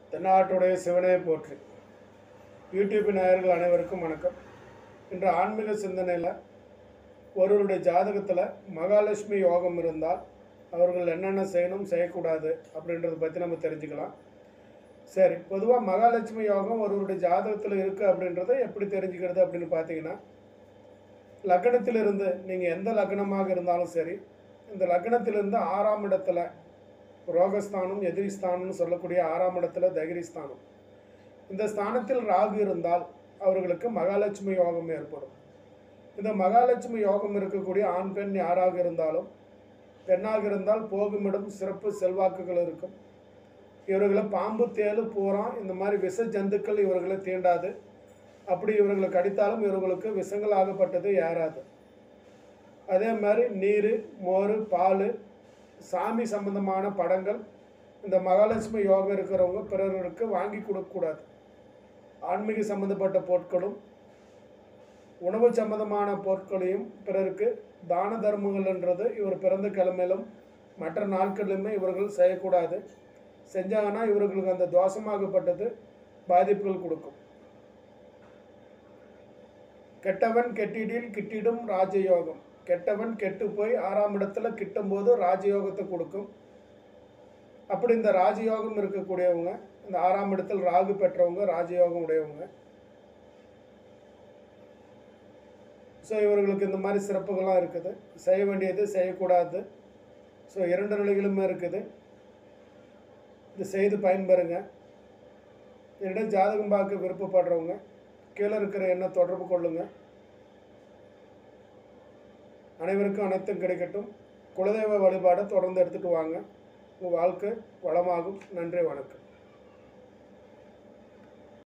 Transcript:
தென்னாட்டுடைய சிவனை போற்றி. யூடியூப் நேயர்கள் அனைவருக்கும் வணக்கம். இன்று ஆன்மீக சிந்தனையில் ஒருவருடைய ஜாதகத்தில் மகாலட்சுமி யோகம் இருந்தால் அவர்கள் என்னென்ன செய்யணும் செய்யக்கூடாது அப்படின்றத பற்றி நம்ம தெரிஞ்சுக்கலாம். சரி, பொதுவாக மகாலட்சுமி யோகம் ஒருவருடைய ஜாதகத்தில் இருக்குது அப்படின்றத எப்படி தெரிஞ்சுக்கிறது அப்படின்னு பார்த்தீங்கன்னா, லக்னத்திலிருந்து நீங்கள் எந்த லக்னமாக இருந்தாலும் சரி, இந்த லக்னத்திலிருந்து 6ஆம் இடத்துல ரோகஸ்தானம் எதிரிஸ்தானம்னு சொல்லக்கூடிய 6ஆம் இடத்துல தைரியஸ்தானம், இந்த ஸ்தானத்தில் ராகு இருந்தால் அவர்களுக்கு மகாலட்சுமி யோகம் ஏற்படும். இந்த மகாலட்சுமி யோகம் இருக்கக்கூடிய ஆண் பெண் யாராக இருந்தாலும், பெண்ணாக இருந்தால் போகுமிடம் சிறப்பு செல்வாக்குகள் இருக்கும். இவர்களை பாம்பு தேளு பூரான் இந்த மாதிரி விஷ ஜந்துக்கள் இவர்களை தீண்டாது. அப்படி இவர்களை கடித்தாலும் இவர்களுக்கு விஷங்கள் ஆகப்பட்டது ஏறாது. அதே மாதிரி நீர், மோர், பால், சாமி சம்பந்தமான படங்கள் இந்த மகாலட்சுமி யோகம் இருக்கிறவங்க பிறருக்கு வாங்கி கொடுக்கக்கூடாது. ஆன்மீக சம்பந்தப்பட்ட பொருட்களும் உணவு சம்பந்தமான பொருட்களையும் பிறருக்கு தான தர்மங்கள்ன்றது இவர் பிறந்த கிழமையிலும் மற்ற நாட்களிலுமே இவர்கள் செய்யக்கூடாது. செஞ்சாங்கன்னா இவர்களுக்கு அந்த தோஷமாகப்பட்டது பாதிப்புகள் கொடுக்கும். கெட்டவன் கெட்டிடில் கிட்டிடும் ராஜயோகம். கெட்டவன் கெட்டு போய் 6ஆம் இடத்துல கிட்டும்போது ராஜயோகத்தை கொடுக்கும். அப்படி இந்த ராஜயோகம் இருக்கக்கூடியவங்க, இந்த 6ஆம் இடத்தில் ராகு பெற்றவங்க ராஜயோகம் உடையவங்க. ஸோ இவர்களுக்கு இந்த மாதிரி சிறப்புகள்லாம் இருக்குது. செய்ய வேண்டியது செய்யக்கூடாது. ஸோ 2 நிலைகளுமே இருக்குது. இது செய்து பயன்பெறுங்க. என்னிடம் ஜாதகம் பார்க்க விருப்பப்படுறவங்க கீழே இருக்கிற எண்ணை தொடர்பு கொள்ளுங்கள். அனைவருக்கும் அனைத்தும் கிடைக்கட்டும். குலதெய்வ வழிபாடை தொடர்ந்து எடுத்துகிட்டு வாங்க. உங்கள் வாழ்க்கை வளமாகும். நன்றி, வணக்கம்.